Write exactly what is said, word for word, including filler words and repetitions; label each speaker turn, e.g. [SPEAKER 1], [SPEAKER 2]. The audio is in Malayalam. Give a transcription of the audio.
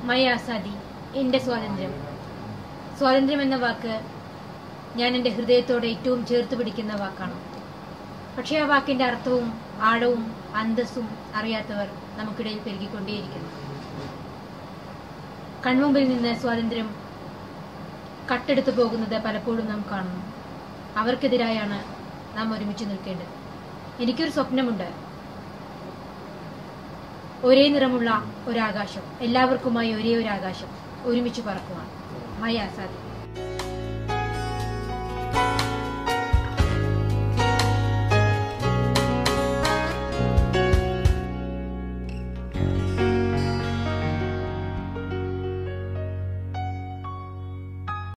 [SPEAKER 1] മൈ ആസാദി, എൻ്റെ സ്വാതന്ത്ര്യം. സ്വാതന്ത്ര്യം എന്ന വാക്ക് ഞാൻ എൻ്റെ ഹൃദയത്തോടെ ഏറ്റവും ചേർത്ത് പിടിക്കുന്ന വാക്കാണ്. പക്ഷേ ആ വാക്കിൻ്റെ അർത്ഥവും ആഴവും അന്തസ്സും അറിയാത്തവർ നമുക്കിടയിൽ പെരുകിക്കൊണ്ടേയിരിക്കുന്നു. കൺമുമ്പിൽ നിന്ന് സ്വാതന്ത്ര്യം കട്ടെടുത്തു പോകുന്നത് പലപ്പോഴും നാം കാണുന്നു. അവർക്കെതിരായാണ് നാം ഒരുമിച്ച് നിൽക്കേണ്ടത്. എനിക്കൊരു സ്വപ്നമുണ്ട്, ഒരേ നിറമുള്ള ഒരാകാശം, എല്ലാവർക്കുമായി ഒരേ ഒരു ആകാശം, ഒരുമിച്ച് പറക്കുവാൻ. മൈ ആസാദി.